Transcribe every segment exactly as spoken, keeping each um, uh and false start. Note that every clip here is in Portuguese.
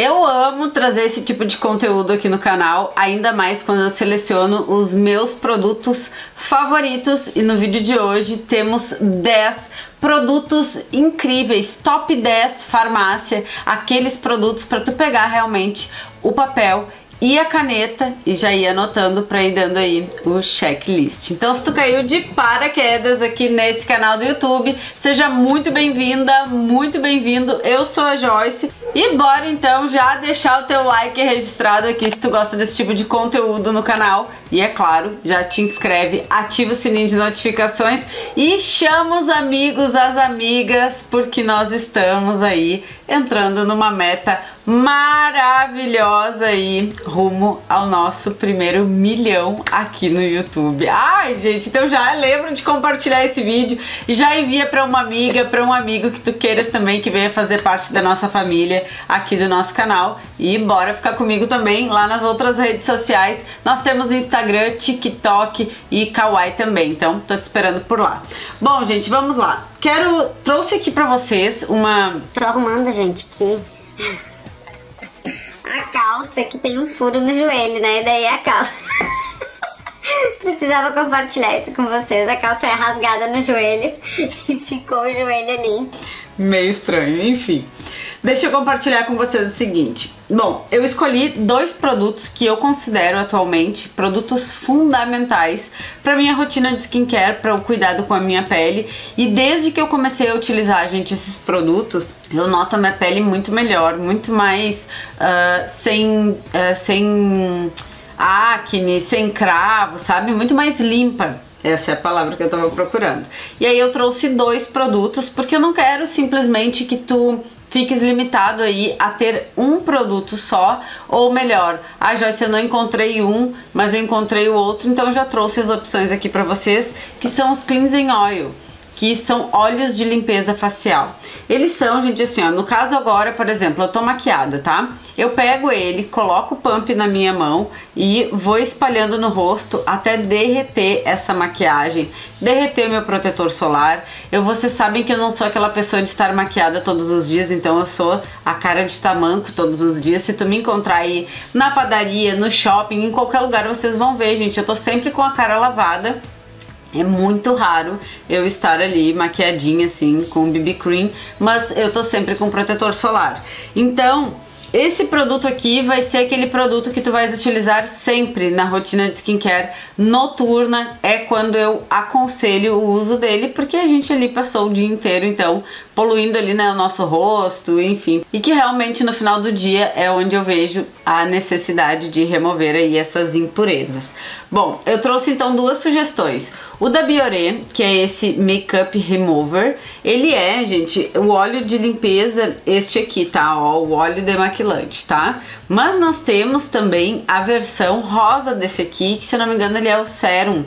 Eu amo trazer esse tipo de conteúdo aqui no canal, ainda mais quando eu seleciono os meus produtos favoritos, e no vídeo de hoje temos dez produtos incríveis, top dez farmácia, aqueles produtos para tu pegar realmente o papel e a caneta e já ir anotando para ir dando aí o checklist. Então, se tu caiu de paraquedas aqui nesse canal do YouTube, seja muito bem-vinda, muito bem-vindo. Eu sou a Joyce e bora então já deixar o teu like registrado aqui se tu gosta desse tipo de conteúdo no canal. E é claro, já te inscreve, ativa o sininho de notificações e chama os amigos, as amigas, porque nós estamos aí entrando numa meta maravilhosa aí, rumo ao nosso primeiro milhão aqui no YouTube. Ai, gente, então já lembra de compartilhar esse vídeo e já envia para uma amiga, para um amigo que tu queiras também que venha fazer parte da nossa família aqui do nosso canal. E bora ficar comigo também lá nas outras redes sociais. Nós temos Instagram, TikTok e Kawaii também, então tô te esperando por lá. Bom, gente, vamos lá. Quero, trouxe aqui pra vocês uma... Tô arrumando, gente, aqui a calça que tem um furo no joelho, né? E daí a calça... Precisava compartilhar isso com vocês. A calça é rasgada no joelho e ficou o joelho ali. Meio estranho, enfim. Deixa eu compartilhar com vocês o seguinte. Bom, eu escolhi dois produtos que eu considero atualmente produtos fundamentais para minha rotina de skincare, para o cuidado com a minha pele. E desde que eu comecei a utilizar, gente, esses produtos, eu noto a minha pele muito melhor, muito mais uh, sem, uh, sem acne, sem cravo, sabe? Muito mais limpa. Essa é a palavra que eu tava procurando. E aí eu trouxe dois produtos porque eu não quero simplesmente que tu fiques limitado aí a ter um produto só, ou melhor, ah, Joyce, eu não encontrei um, mas eu encontrei o outro, então eu já trouxe as opções aqui pra vocês, que são os Cleansing Oil, que são óleos de limpeza facial. Eles são, gente, assim, ó, no caso agora, por exemplo, eu tô maquiada, tá? Eu pego ele, coloco o pump na minha mão e vou espalhando no rosto até derreter essa maquiagem, derreter meu protetor solar. Eu, vocês sabem que eu não sou aquela pessoa de estar maquiada todos os dias, então eu sou a cara de tamanco todos os dias. Se tu me encontrar aí na padaria, no shopping, em qualquer lugar, vocês vão ver, gente, eu tô sempre com a cara lavada. É muito raro eu estar ali maquiadinha assim com B B cream, mas eu tô sempre com protetor solar. Então, esse produto aqui vai ser aquele produto que tu vais utilizar sempre na rotina de skincare noturna. É quando eu aconselho o uso dele, porque a gente ali passou o dia inteiro, então, poluindo ali, né, o nosso rosto, enfim. E que realmente no final do dia é onde eu vejo a necessidade de remover aí essas impurezas. Bom, eu trouxe então duas sugestões. O da Bioré, que é esse Makeup Remover, ele é, gente, o óleo de limpeza, este aqui, tá? Ó, o óleo demaquilante, tá? Mas nós temos também a versão rosa desse aqui, que se eu não me engano ele é o Serum.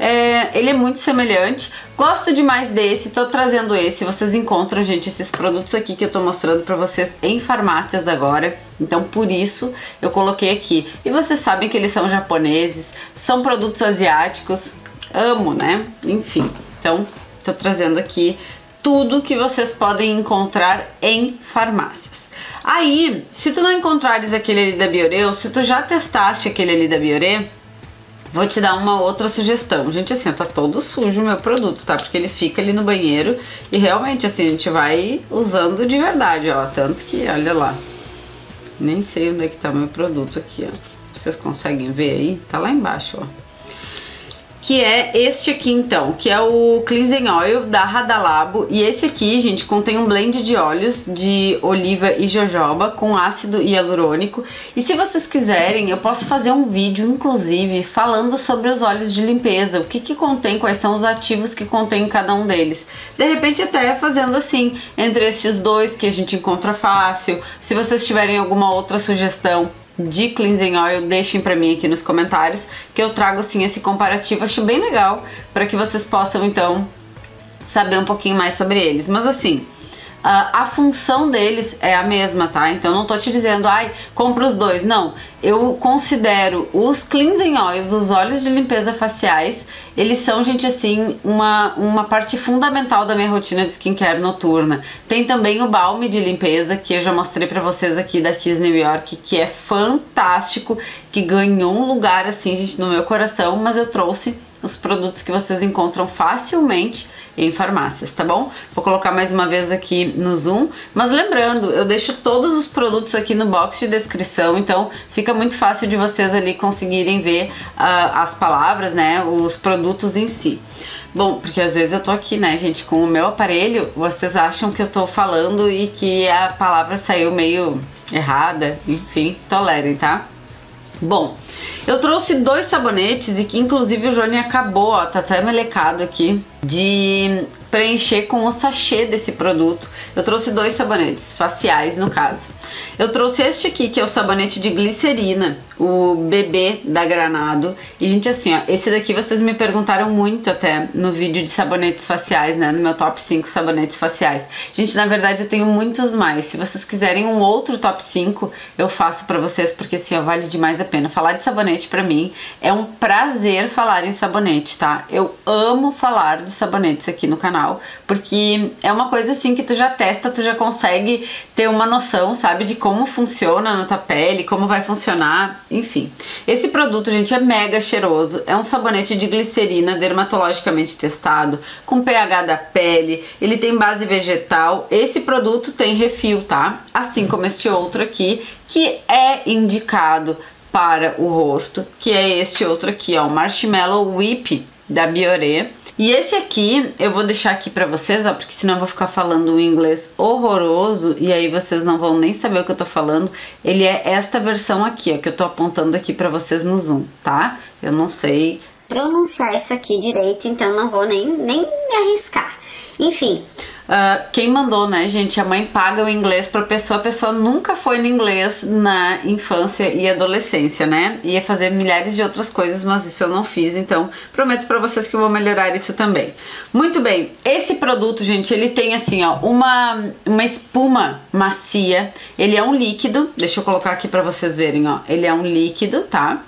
É, ele é muito semelhante, gosto demais desse, tô trazendo esse. Vocês encontram, gente, esses produtos aqui que eu tô mostrando pra vocês em farmácias agora, então por isso eu coloquei aqui. E vocês sabem que eles são japoneses, são produtos asiáticos, amo, né? Enfim, então tô trazendo aqui tudo que vocês podem encontrar em farmácias. Aí, se tu não encontrares aquele ali da Bioré, ou se tu já testaste aquele ali da Bioré, vou te dar uma outra sugestão. Gente, assim, tá todo sujo o meu produto, tá? Porque ele fica ali no banheiro e realmente, assim, a gente vai usando de verdade, ó. Tanto que, olha lá, nem sei onde é que tá o meu produto aqui, ó. Vocês conseguem ver aí? Tá lá embaixo, ó. Que é este aqui então, que é o Cleansing Oil da Radalabo. E esse aqui, gente, contém um blend de óleos de oliva e jojoba com ácido hialurônico. E se vocês quiserem, eu posso fazer um vídeo, inclusive, falando sobre os óleos de limpeza, o que que contém, quais são os ativos que contém cada um deles. De repente até fazendo assim, entre estes dois que a gente encontra fácil. Se vocês tiverem alguma outra sugestão de Cleansing Oil, deixem pra mim aqui nos comentários, que eu trago sim esse comparativo, acho bem legal, para que vocês possam então saber um pouquinho mais sobre eles. Mas assim, a função deles é a mesma, tá? Então não tô te dizendo, ai, compra os dois. Não, eu considero os cleansing oils, os óleos de limpeza faciais, eles são, gente, assim, uma, uma parte fundamental da minha rotina de skincare noturna. Tem também o balme de limpeza, que eu já mostrei pra vocês aqui da Kiss New York, que é fantástico, que ganhou um lugar, assim, gente, no meu coração, mas eu trouxe os produtos que vocês encontram facilmente em farmácias, tá bom? Vou colocar mais uma vez aqui no zoom, mas lembrando, eu deixo todos os produtos aqui no box de descrição, então fica muito fácil de vocês ali conseguirem ver uh, as palavras, né, os produtos em si. Bom, porque às vezes eu tô aqui, né, gente, com o meu aparelho, vocês acham que eu tô falando e que a palavra saiu meio errada, enfim, tolerem, tá? Bom, eu trouxe dois sabonetes e que inclusive o Johnny acabou, ó, tá até melecado aqui, de preencher com o sachê desse produto. Eu trouxe dois sabonetes, faciais no caso. Eu trouxe este aqui, que é o sabonete de glicerina, o bebê da Granado. E, gente, assim, ó, esse daqui vocês me perguntaram muito até no vídeo de sabonetes faciais, né, no meu top cinco sabonetes faciais. Gente, na verdade eu tenho muitos mais. Se vocês quiserem um outro top cinco, eu faço pra vocês, porque, assim, ó, vale demais a pena. Falar de sabonete pra mim é um prazer falar em sabonete, tá? Eu amo falar de sabonetes aqui no canal, porque é uma coisa, assim, que tu já testa, tu já consegue ter uma noção, sabe, de como funciona na tua pele, como vai funcionar, enfim. Esse produto, gente, é mega cheiroso, é um sabonete de glicerina dermatologicamente testado, com pH da pele, ele tem base vegetal. Esse produto tem refil, tá? Assim como este outro aqui, que é indicado para o rosto, que é este outro aqui, ó, o Marshmallow Whip da Bioré. E esse aqui, eu vou deixar aqui pra vocês, ó, porque senão eu vou ficar falando um inglês horroroso e aí vocês não vão nem saber o que eu tô falando. Ele é esta versão aqui, ó, que eu tô apontando aqui pra vocês no zoom, tá? Eu não sei pronunciar isso aqui direito, então não vou nem, nem me arriscar. Enfim. Uh, quem mandou, né, gente? A mãe paga o inglês pra pessoa, a pessoa nunca foi no inglês na infância e adolescência, né? Ia fazer milhares de outras coisas, mas isso eu não fiz, então prometo pra vocês que eu vou melhorar isso também. Muito bem, esse produto, gente, ele tem assim, ó, uma, uma espuma macia, ele é um líquido, deixa eu colocar aqui pra vocês verem, ó, ele é um líquido, tá?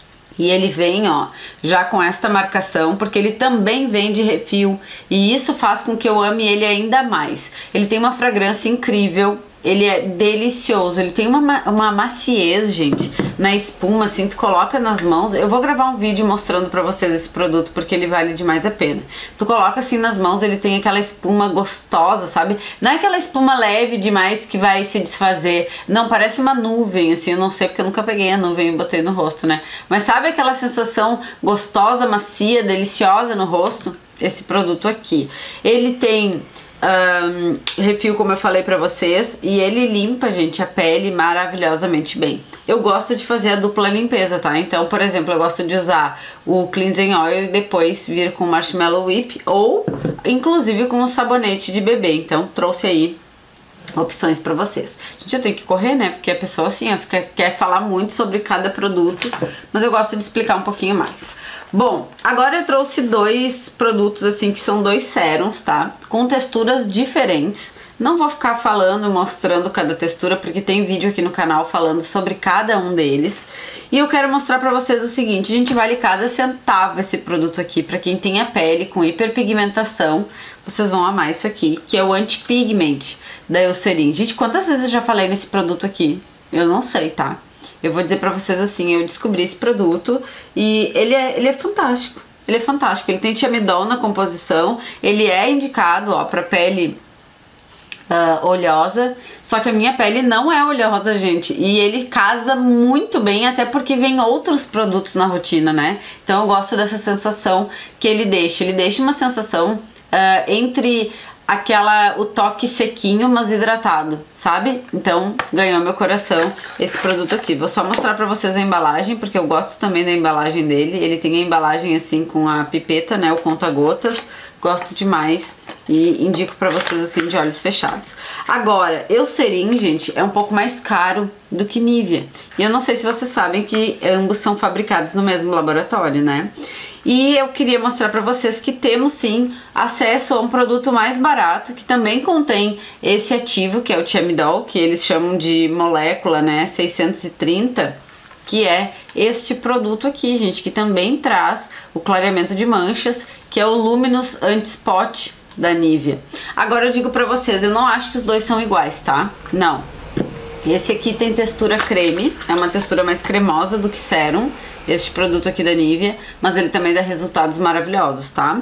E ele vem, ó, já com esta marcação, porque ele também vem de refil. E isso faz com que eu ame ele ainda mais. Ele tem uma fragrância incrível, ele é delicioso, ele tem uma, uma maciez, gente, na espuma, assim, tu coloca nas mãos. Eu vou gravar um vídeo mostrando pra vocês esse produto, porque ele vale demais a pena. Tu coloca assim nas mãos, ele tem aquela espuma gostosa, sabe? Não é aquela espuma leve demais que vai se desfazer. Não, parece uma nuvem, assim, eu não sei porque eu nunca peguei a nuvem e botei no rosto, né? Mas sabe aquela sensação gostosa, macia, deliciosa no rosto? Esse produto aqui. Ele tem Um, refil, como eu falei pra vocês, e ele limpa, gente, a pele maravilhosamente bem. Eu gosto de fazer a dupla limpeza, tá? Então, por exemplo, eu gosto de usar o cleansing oil e depois vir com o Marshmallow Whip, ou inclusive com o sabonete de bebê. Então, trouxe aí opções pra vocês. Gente, eu tenho que correr, né? Porque a pessoa, assim, ó, fica, quer falar muito sobre cada produto, mas eu gosto de explicar um pouquinho mais. Bom, agora eu trouxe dois produtos, assim, que são dois sérums, tá? Com texturas diferentes. Não vou ficar falando, mostrando cada textura, porque tem vídeo aqui no canal falando sobre cada um deles. E eu quero mostrar pra vocês o seguinte, gente, vale cada centavo esse produto aqui. Pra quem tem a pele com hiperpigmentação, vocês vão amar isso aqui, que é o Anti-Pigment da Eucerin. Gente, quantas vezes eu já falei nesse produto aqui? Eu não sei, tá? Eu vou dizer pra vocês assim, eu descobri esse produto e ele é, ele é fantástico. Ele é fantástico, ele tem tiamidol na composição, ele é indicado, ó, pra pele uh, oleosa, só que a minha pele não é oleosa, gente, e ele casa muito bem, até porque vem outros produtos na rotina, né? Então eu gosto dessa sensação que ele deixa, ele deixa uma sensação uh, entre aquela, o toque sequinho, mas hidratado, sabe? Então, ganhou meu coração esse produto aqui. Vou só mostrar pra vocês a embalagem, porque eu gosto também da embalagem dele. Ele tem a embalagem assim com a pipeta, né, o conta-gotas. Gosto demais e indico pra vocês assim de olhos fechados. Agora, Eucerin, gente, é um pouco mais caro do que Nivea. E eu não sei se vocês sabem que ambos são fabricados no mesmo laboratório, né? E eu queria mostrar para vocês que temos sim acesso a um produto mais barato que também contém esse ativo, que é o Thiamidol, que eles chamam de molécula, né, seiscentos e trinta, que é este produto aqui, gente, que também traz o clareamento de manchas, que é o Luminous Anti-Spot da Nivea. Agora eu digo pra vocês, eu não acho que os dois são iguais, tá? Não. Esse aqui tem textura creme, é uma textura mais cremosa do que sérum, este produto aqui da Nivea, mas ele também dá resultados maravilhosos, tá?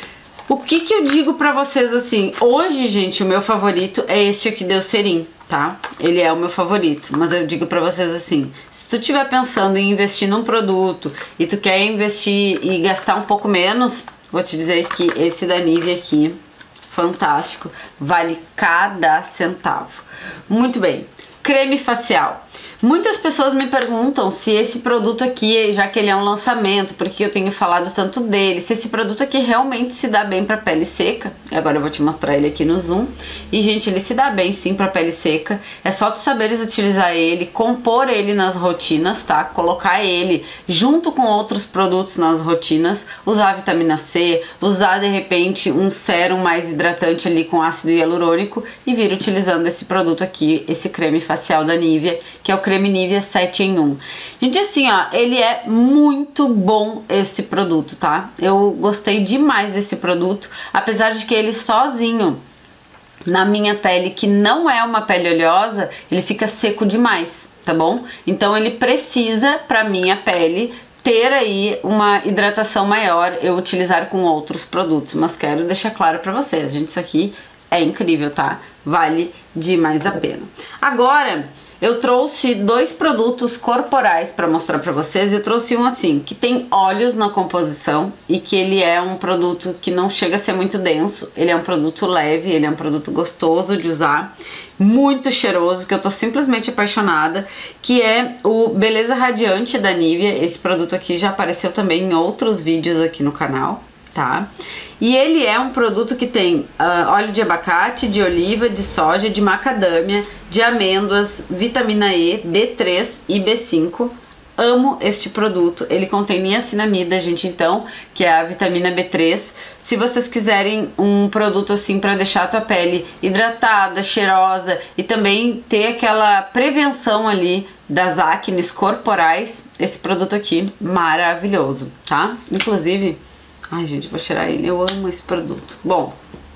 O que que eu digo pra vocês assim, hoje, gente, o meu favorito é este aqui da Eucerin, tá? Ele é o meu favorito, mas eu digo pra vocês assim, se tu estiver pensando em investir num produto e tu quer investir e gastar um pouco menos, vou te dizer que esse da Nivea aqui, fantástico, vale cada centavo. Muito bem, creme facial. Muitas pessoas me perguntam se esse produto aqui, já que ele é um lançamento, porque eu tenho falado tanto dele, se esse produto aqui realmente se dá bem para pele seca. E agora eu vou te mostrar ele aqui no zoom. E, gente, ele se dá bem sim para pele seca. É só tu saberes utilizar ele, compor ele nas rotinas, tá? Colocar ele junto com outros produtos nas rotinas, usar a vitamina C, usar de repente um sérum mais hidratante ali com ácido hialurônico e vir utilizando esse produto aqui, esse creme facial da Nivea, que é o creme Nivea sete em um. Gente, assim, ó, ele é muito bom esse produto, tá? Eu gostei demais desse produto, apesar de que ele sozinho, na minha pele, que não é uma pele oleosa, ele fica seco demais, tá bom? Então ele precisa, pra minha pele, ter aí uma hidratação maior, eu utilizar com outros produtos, mas quero deixar claro pra vocês, gente, isso aqui é incrível, tá? Vale demais a pena. Agora, eu trouxe dois produtos corporais para mostrar para vocês. Eu trouxe um assim, que tem óleos na composição e que ele é um produto que não chega a ser muito denso. Ele é um produto leve, ele é um produto gostoso de usar, muito cheiroso, que eu tô simplesmente apaixonada, que é o Beleza Radiante da Nivea. Esse produto aqui já apareceu também em outros vídeos aqui no canal, tá? E ele é um produto que tem uh, óleo de abacate, de oliva, de soja, de macadâmia, de amêndoas, vitamina E, B três e B cinco. Amo este produto, ele contém niacinamida, gente, então, que é a vitamina B três. Se vocês quiserem um produto assim para deixar a tua pele hidratada, cheirosa e também ter aquela prevenção ali das acnes corporais, esse produto aqui, maravilhoso, tá? Inclusive... Ai, gente, vou cheirar ele. Eu amo esse produto. Bom,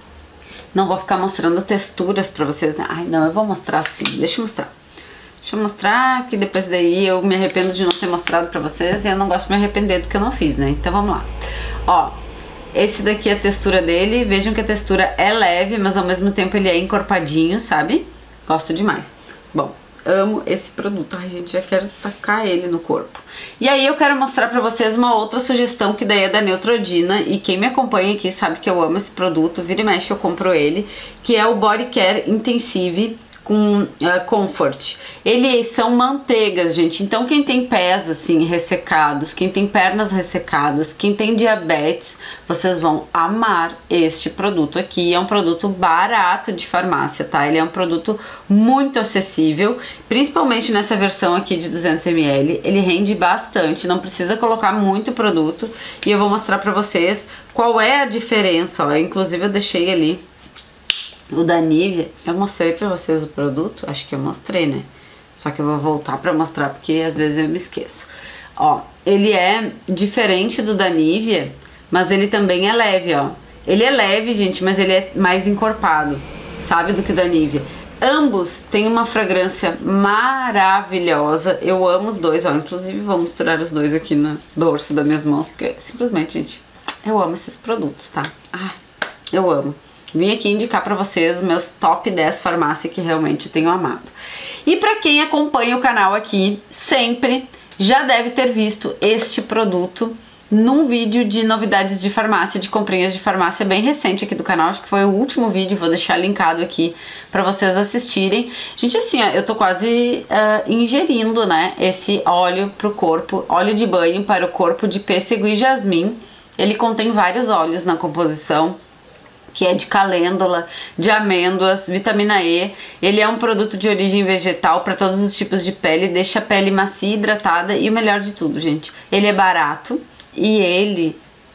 não vou ficar mostrando texturas pra vocês, né? Ai, não, eu vou mostrar assim. Deixa eu mostrar. Deixa eu mostrar que depois daí eu me arrependo de não ter mostrado pra vocês e eu não gosto de me arrepender do que eu não fiz, né? Então vamos lá. Ó, esse daqui é a textura dele. Vejam que a textura é leve, mas ao mesmo tempo ele é encorpadinho, sabe? Gosto demais. Bom, amo esse produto. Ai, gente, já quero tacar ele no corpo. E aí eu quero mostrar pra vocês uma outra sugestão que daí é da Neutrogena. E quem me acompanha aqui sabe que eu amo esse produto. Vira e mexe eu compro ele. Que é o Body Care Intensive com uh, Comfort. Eles são manteigas, gente. Então quem tem pés assim ressecados, quem tem pernas ressecadas, quem tem diabetes, vocês vão amar este produto aqui. É um produto barato de farmácia, tá? Ele é um produto muito acessível, principalmente nessa versão aqui de duzentos mililitros. Ele rende bastante, não precisa colocar muito produto. E eu vou mostrar pra vocês qual é a diferença, ó. Inclusive eu deixei ali o da Nivea. Eu mostrei pra vocês o produto? Acho que eu mostrei, né? Só que eu vou voltar pra mostrar porque às vezes eu me esqueço. Ó, ele é diferente do da Nivea, mas ele também é leve, ó. Ele é leve, gente, mas ele é mais encorpado, sabe, do que o da Nivea. Ambos têm uma fragrância maravilhosa. Eu amo os dois, ó. Inclusive vou misturar os dois aqui no dorso das minhas mãos, porque simplesmente, gente, eu amo esses produtos, tá? Ai, eu amo. Vim aqui indicar pra vocês meus top dez farmácias que realmente tenho amado. E pra quem acompanha o canal aqui, sempre já deve ter visto este produto num vídeo de novidades de farmácia, de comprinhas de farmácia bem recente aqui do canal. Acho que foi o último vídeo, vou deixar linkado aqui pra vocês assistirem. Gente, assim, ó, eu tô quase uh, ingerindo, né, esse óleo pro corpo, óleo de banho para o corpo de pêssego e jasmim. Ele contém vários óleos na composição, que é de calêndula, de amêndoas, vitamina E. Ele é um produto de origem vegetal para todos os tipos de pele, deixa a pele macia e hidratada e o melhor de tudo, gente, ele é barato e ele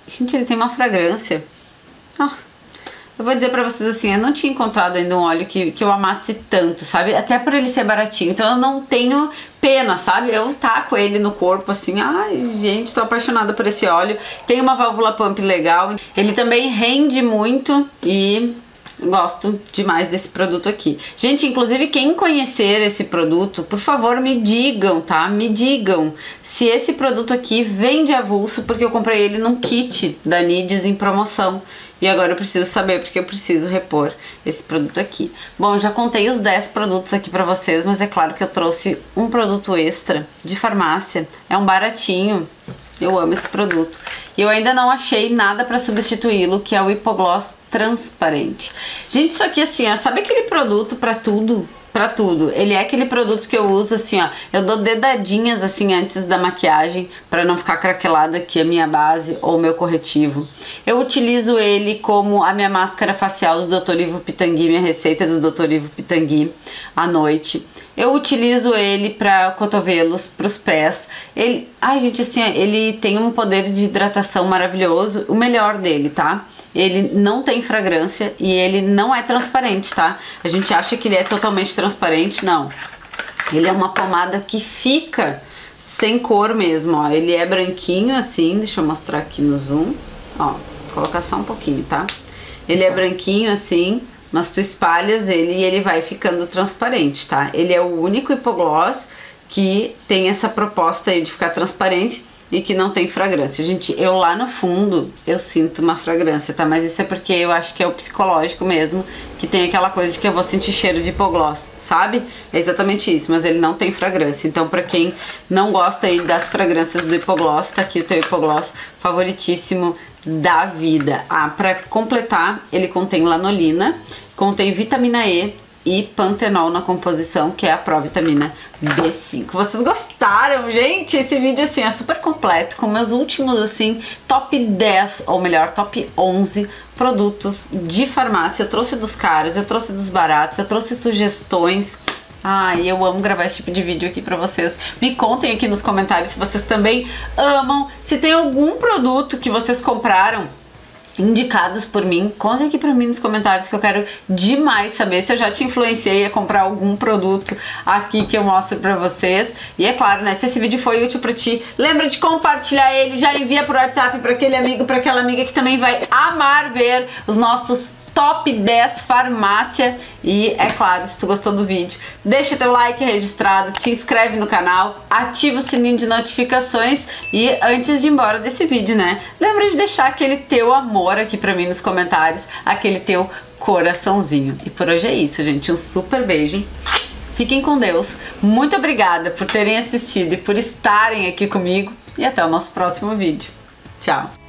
Gente, ele tem uma fragrância. Ah, eu vou dizer pra vocês assim, eu não tinha encontrado ainda um óleo que, que eu amasse tanto, sabe? Até por ele ser baratinho, então eu não tenho pena, sabe? Eu taco ele no corpo assim, ai gente, tô apaixonada por esse óleo. Tem uma válvula pump legal, ele também rende muito e... gosto demais desse produto aqui. Gente, inclusive quem conhecer esse produto, por favor me digam, tá? Me digam se esse produto aqui vende avulso, porque eu comprei ele num kit da Nides em promoção. E agora eu preciso saber, porque eu preciso repor esse produto aqui. Bom, já contei os dez produtos aqui pra vocês, mas é claro que eu trouxe um produto extra de farmácia. É um baratinho. Eu amo esse produto. E eu ainda não achei nada pra substituí-lo, que é o Hipogloss transparente. Gente, isso aqui assim, ó, sabe aquele produto pra tudo? Pra tudo. Ele é aquele produto que eu uso assim, ó, eu dou dedadinhas assim antes da maquiagem pra não ficar craquelada aqui a minha base ou meu corretivo. Eu utilizo ele como a minha máscara facial do doutor Ivo Pitangui, minha receita do doutor Ivo Pitangui à noite. Eu utilizo ele para cotovelos, para os pés. Ele, ai gente, assim, ele tem um poder de hidratação maravilhoso, o melhor dele, tá? Ele não tem fragrância e ele não é transparente, tá? A gente acha que ele é totalmente transparente, não. Ele é uma pomada que fica sem cor mesmo, ó. Ele é branquinho assim, deixa eu mostrar aqui no zoom, ó, vou colocar só um pouquinho, tá? Ele é branquinho assim, mas tu espalhas ele e ele vai ficando transparente, tá? Ele é o único hipogloss que tem essa proposta aí de ficar transparente e que não tem fragrância. Gente, eu lá no fundo, eu sinto uma fragrância, tá? Mas isso é porque eu acho que é o psicológico mesmo, que tem aquela coisa de que eu vou sentir cheiro de hipogloss, sabe? É exatamente isso, mas ele não tem fragrância. Então, pra quem não gosta aí das fragrâncias do hipogloss, tá aqui o teu hipogloss favoritíssimo da vida. Ah, pra completar, ele contém lanolina, contém vitamina E e pantenol na composição, que é a provitamina B cinco. Vocês gostaram, gente? Esse vídeo assim é super completo, com meus últimos assim top dez, ou melhor, top onze produtos de farmácia. Eu trouxe dos caros, eu trouxe dos baratos, eu trouxe sugestões. Ai, eu amo gravar esse tipo de vídeo aqui pra vocês. Me contem aqui nos comentários se vocês também amam, se tem algum produto que vocês compraram indicados por mim. Contem aqui pra mim nos comentários, que eu quero demais saber se eu já te influenciei a comprar algum produto aqui que eu mostro pra vocês. E é claro, né, se esse vídeo foi útil pra ti, lembra de compartilhar ele, já envia pro WhatsApp pra aquele amigo, pra aquela amiga que também vai amar ver os nossos top dez farmácia. E é claro, se tu gostou do vídeo, deixa teu like registrado, te inscreve no canal, ativa o sininho de notificações e antes de ir embora desse vídeo, né, lembra de deixar aquele teu amor aqui pra mim nos comentários, aquele teu coraçãozinho. E por hoje é isso, gente, um super beijo, fiquem com Deus, muito obrigada por terem assistido e por estarem aqui comigo e até o nosso próximo vídeo. Tchau!